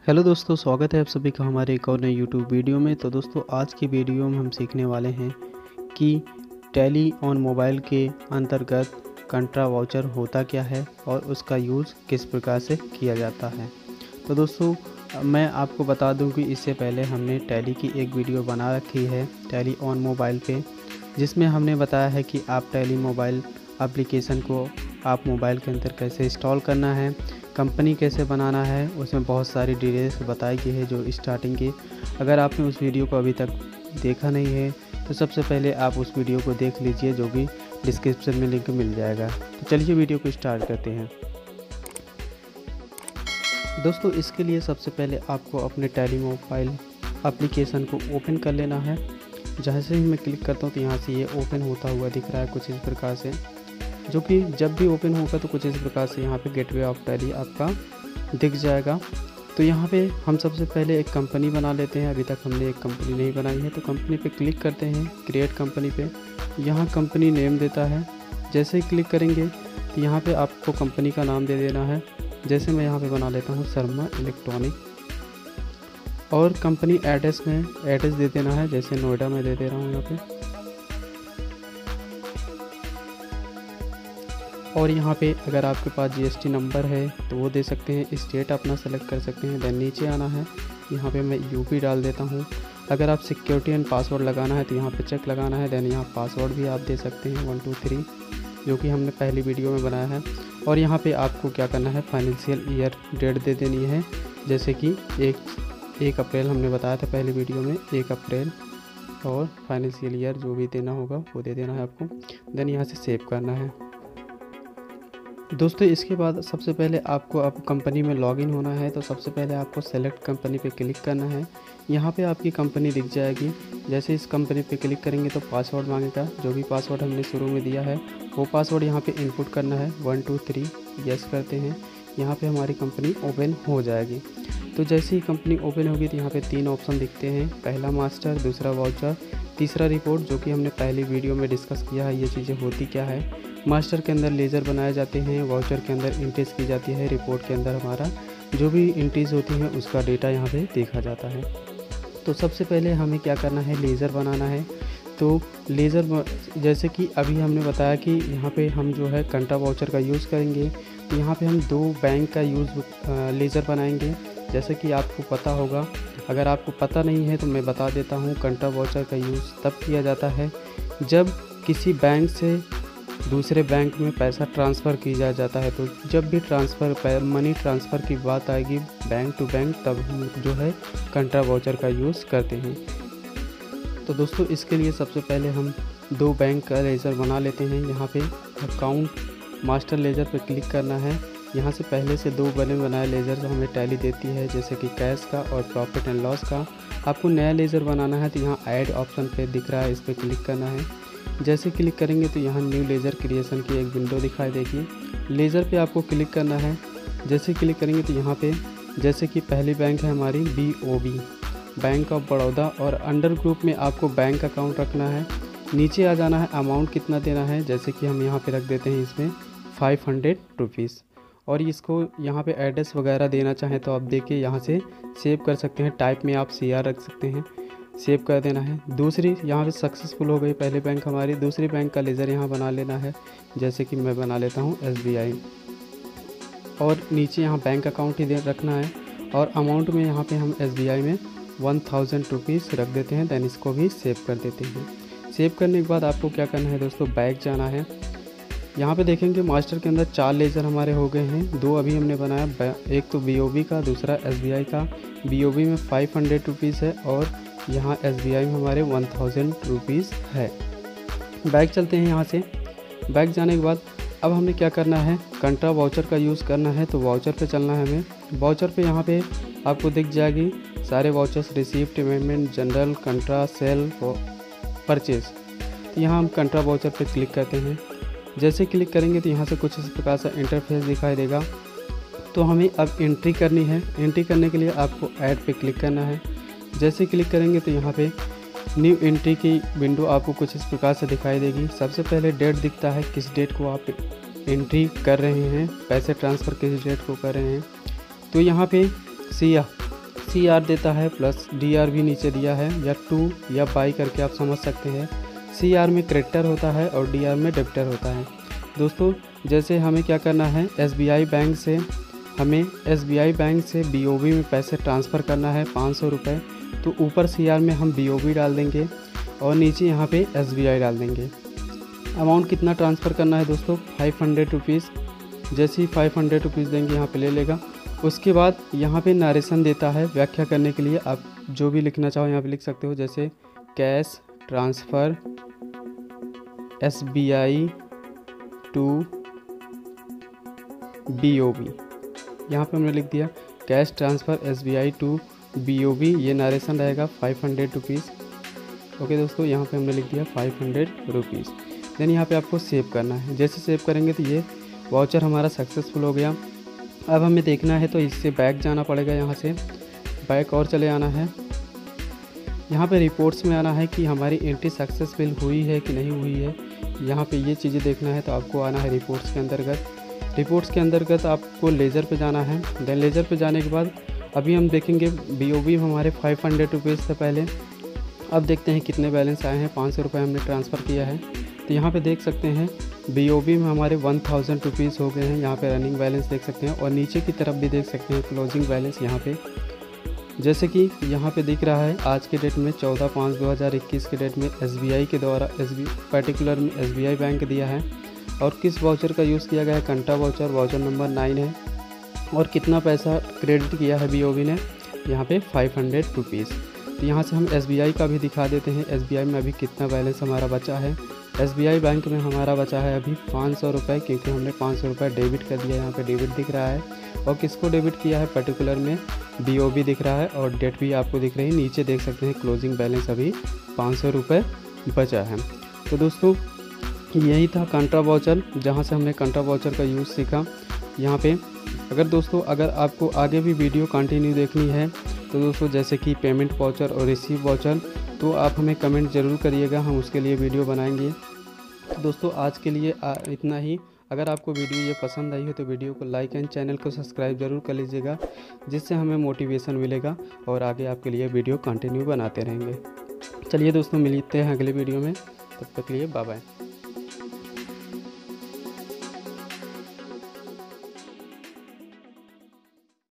Hello दोस्तों, स्वागत है आप सभी का हमारे एक और नए यूट्यूब वीडियो में। तो दोस्तों, आज की वीडियो में हम सीखने वाले हैं कि टैली ऑन मोबाइल के अंतर्गत कंट्रा वाउचर होता क्या है और उसका यूज़ किस प्रकार से किया जाता है। तो दोस्तों, मैं आपको बता दूं कि इससे पहले हमने टैली की एक वीडियो बना रखी है टैली ऑन मोबाइल पे, जिसमें हमने बताया है कि आप टैली मोबाइल एप्लीकेशन को आप मोबाइल के अंदर कैसे इंस्टॉल करना है, कंपनी कैसे बनाना है। उसमें बहुत सारी डिटेल्स बताई गई है जो स्टार्टिंग की। अगर आपने उस वीडियो को अभी तक देखा नहीं है तो सबसे पहले आप उस वीडियो को देख लीजिए, जो भी डिस्क्रिप्शन में लिंक मिल जाएगा। तो चलिए वीडियो को स्टार्ट करते हैं। दोस्तों, इसके लिए सबसे पहले आपको अपने टैली मोबाइल एप्लीकेशन को ओपन कर लेना है। जैसे ही मैं क्लिक करता हूँ तो यहाँ से ये ओपन होता हुआ दिख रहा है कुछ इस प्रकार से, जो कि जब भी ओपन होगा तो कुछ इस प्रकार से यहाँ पे गेटवे ऑफ टैली आपका दिख जाएगा। तो यहाँ पे हम सबसे पहले एक कंपनी बना लेते हैं। अभी तक हमने एक कंपनी नहीं बनाई है, तो कंपनी पे क्लिक करते हैं, क्रिएट कंपनी पे। यहाँ कंपनी नेम देता है। जैसे ही क्लिक करेंगे तो यहाँ पे आपको कंपनी का नाम दे देना है। जैसे मैं यहाँ पे बना लेता हूँ शर्मा इलेक्ट्रॉनिक, और कंपनी एड्रेस में एड्रेस दे देना है। जैसे नोएडा में दे दे रहा हूँ यहाँ पे। और यहाँ पे अगर आपके पास जीएसटी नंबर है तो वो दे सकते हैं, स्टेट अपना सेलेक्ट कर सकते हैं। देन नीचे आना है, यहाँ पे मैं यूपी डाल देता हूँ। अगर आप सिक्योरिटी एंड पासवर्ड लगाना है तो यहाँ पे चेक लगाना है। देन यहाँ पासवर्ड भी आप दे सकते हैं 1 2 3, जो कि हमने पहली वीडियो में बनाया है। और यहाँ पे आपको क्या करना है, फाइनेंशियल ईयर डेट दे देनी है। जैसे कि 1 अप्रैल हमने बताया था पहली वीडियो में, 1 अप्रैल। और फाइनेंशियल ईयर जो भी देना होगा वो दे देना है आपको। देन यहाँ से सेव करना है। दोस्तों, इसके बाद सबसे पहले आपको अब कंपनी में लॉगिन होना है। तो सबसे पहले आपको सेलेक्ट कंपनी पे क्लिक करना है। यहाँ पे आपकी कंपनी दिख जाएगी। जैसे इस कंपनी पे क्लिक करेंगे तो पासवर्ड मांगेगा। जो भी पासवर्ड हमने शुरू में दिया है वो पासवर्ड यहाँ पे इनपुट करना है। 1 2 3 यस करते हैं। यहाँ पे हमारी कंपनी ओपन हो जाएगी। तो जैसे ही कंपनी ओपन होगी तो यहाँ पे 3 ऑप्शन दिखते हैं। पहला मास्टर, दूसरा वाउचर, तीसरा रिपोर्ट, जो कि हमने पहली वीडियो में डिस्कस किया है ये चीज़ें होती क्या है। मास्टर के अंदर लेज़र बनाए जाते हैं, वाउचर के अंदर इंट्रीज की जाती है, रिपोर्ट के अंदर हमारा जो भी इंट्रीज होती है उसका डेटा यहाँ पे देखा जाता है। तो सबसे पहले हमें क्या करना है, लेज़र बनाना है। तो लेज़र जैसे कि अभी हमने बताया कि यहाँ पे हम जो है कंट्रा वाउचर का यूज़ करेंगे। तो यहाँ पे हम 2 बैंक का लेज़र बनाएंगे। जैसे कि आपको पता होगा, अगर आपको पता नहीं है तो मैं बता देता हूँ। कंट्रा वाउचर का यूज़ तब किया जाता है जब किसी बैंक से दूसरे बैंक में पैसा ट्रांसफ़र किया जाता है। तो जब भी मनी ट्रांसफ़र की बात आएगी बैंक टू बैंक, तब हम जो है कंट्रा वाउचर का यूज़ करते हैं। तो दोस्तों, इसके लिए सबसे पहले हम 2 बैंक का लेज़र बना लेते हैं। यहाँ पे अकाउंट मास्टर लेज़र पे क्लिक करना है। यहाँ से पहले से 2 बने बनाए लेज़र हमें टैली देती है, जैसे कि कैश का और प्रॉफिट एंड लॉस का। आपको नया लेज़र बनाना है तो यहाँ ऐड ऑप्शन पे दिख रहा है, इस पर क्लिक करना है। जैसे क्लिक करेंगे तो यहाँ न्यू लेज़र क्रिएशन की एक विंडो दिखाई देगी। लेज़र पे आपको क्लिक करना है। जैसे क्लिक करेंगे तो यहाँ पे जैसे कि पहली बैंक है हमारी BOB, बैंक ऑफ बड़ौदा, और अंडर ग्रुप में आपको बैंक अकाउंट रखना है। नीचे आ जाना है, अमाउंट कितना देना है। जैसे कि हम यहाँ पे रख देते हैं इसमें 500 रुपीज़। और इसको यहाँ पे एड्रेस वगैरह देना चाहें तो आप देखिए यहाँ से सेव कर सकते हैं। टाइप में आप CR रख सकते हैं, सेव कर देना है। दूसरी यहाँ पे सक्सेसफुल हो गई पहले बैंक हमारी। दूसरी बैंक का लेज़र यहाँ बना लेना है। जैसे कि मैं बना लेता हूँ SBI, और नीचे यहाँ बैंक अकाउंट ही रखना है। और अमाउंट में यहाँ पे हम SBI में 1000 रुपीज़ रख देते हैं। दैन इसको भी सेव कर देते हैं। सेव करने के बाद आपको क्या करना है दोस्तों, बैक जाना है। यहाँ पे देखेंगे मास्टर के अंदर 4 लेज़र हमारे हो गए हैं। 2 अभी हमने बनाया, एक तो BOB का, दूसरा SBI का। BOB में 500 रुपीज़ है और यहाँ SBI में हमारे 1000 रुपीज़ है। बैक चलते हैं। यहाँ से बैक जाने के बाद अब हमें क्या करना है, कंट्रा वाउचर का यूज़ करना है। तो वाउचर पे चलना है हमें। वाउचर पे यहाँ पे आपको दिख जाएगी सारे vouchers, receipt, payment, journal, contra, sale, purchase. तो यहाँ हम कंट्रा वाउचर पे क्लिक करते हैं। जैसे क्लिक करेंगे तो यहाँ से कुछ इस प्रकार से इंटरफेस दिखाई देगा। तो हमें अब एंट्री करनी है। एंट्री करने के लिए आपको ऐड पे क्लिक करना है। जैसे क्लिक करेंगे तो यहाँ पे न्यू एंट्री की विंडो आपको कुछ इस प्रकार से दिखाई देगी। सबसे पहले डेट दिखता है, किस डेट को आप एंट्री कर रहे हैं, पैसे ट्रांसफ़र किस डेट को कर रहे हैं। तो यहाँ पे CR देता है प्लस DR भी नीचे दिया है, या टू या बाई करके आप समझ सकते हैं। CR में क्रेडिटर होता है और DR में डेबिटर होता है। दोस्तों जैसे हमें क्या करना है, SBI बैंक से हमें BOB में पैसे ट्रांसफ़र करना है 500 रुपये। तो ऊपर CR में हम BOB डाल देंगे और नीचे यहाँ पे SBI डाल देंगे। अमाउंट कितना ट्रांसफ़र करना है दोस्तों, 500 रुपीज़। जैसे ही 500 रुपीज़ देंगे यहाँ पे ले लेगा। उसके बाद यहाँ पे नरेशन देता है व्याख्या करने के लिए। आप जो भी लिखना चाहो यहाँ पे लिख सकते हो, जैसे cash transfer SBI to BOB। यहाँ पे हमने लिख दिया cash transfer SBI to BOB, ये नरेशन रहेगा 500 रुपीज़। ओके दोस्तों, यहाँ पे हमने लिख दिया 500 रुपीज़। देन यहाँ पे आपको सेव करना है। जैसे सेव करेंगे तो ये वाउचर हमारा सक्सेसफुल हो गया। अब हमें देखना है तो इससे बैक जाना पड़ेगा, यहाँ से बैक और चले आना है। यहाँ पे रिपोर्ट्स में आना है कि हमारी एंट्री सक्सेसफुल हुई है कि नहीं हुई है, यहाँ पे ये चीज़ें देखना है। तो आपको आना है रिपोर्ट्स के अंतर्गत। रिपोर्ट्स के अंतर्गत आपको लेजर पे जाना है। देन लेजर पे जाने के बाद अभी हम देखेंगे BOB में हमारे 500 रुपीज़ से पहले। अब देखते हैं कितने बैलेंस आए हैं। 500 रुपये हमने ट्रांसफ़र किया है। तो यहाँ पे देख सकते हैं BOB में हमारे 1000 रुपीज़ हो गए हैं। यहाँ पे रनिंग बैलेंस देख सकते हैं और नीचे की तरफ भी देख सकते हैं क्लोजिंग बैलेंस। यहाँ पे जैसे कि यहाँ पे दिख रहा है आज के डेट में 14/5/2021 के डेट में SBI के द्वारा पर्टिकुलर में SBI बैंक दिया है। और किस वाउचर का यूज़ किया गया है, कंटा वाउचर, वाउचर नंबर 9 है। और कितना पैसा क्रेडिट किया है BOB ने, यहाँ पे 500 रुपीज़। तो यहाँ से हम SBI का भी दिखा देते हैं। SBI में अभी कितना बैलेंस हमारा बचा है। SBI बैंक में हमारा बचा है अभी 500 रुपये, क्योंकि हमने 500 रुपये डेबिट कर दिया। यहाँ पे डेबिट दिख रहा है। और किसको डेबिट किया है, पर्टिकुलर में BOB दिख रहा है और डेट भी आपको दिख रही है। नीचे देख सकते हैं क्लोजिंग बैलेंस अभी 500 रुपये बचा है। तो दोस्तों यही था कंट्रा वाउचर, जहाँ से हमने कंट्रा वाउचर का यूज़ सीखा। यहाँ पे अगर आपको आगे भी वीडियो कंटिन्यू देखनी है तो दोस्तों जैसे कि पेमेंट वाउचर और रिसीव वाउचर, तो आप हमें कमेंट ज़रूर करिएगा, हम उसके लिए वीडियो बनाएंगे। तो दोस्तों आज के लिए इतना ही। अगर आपको वीडियो ये पसंद आई हो तो वीडियो को लाइक एंड चैनल को सब्सक्राइब ज़रूर कर लीजिएगा, जिससे हमें मोटिवेशन मिलेगा और आगे आपके लिए वीडियो कंटिन्यू बनाते रहेंगे। चलिए दोस्तों मिलते हैं अगले वीडियो में, तब तक के लिए बाय बाय।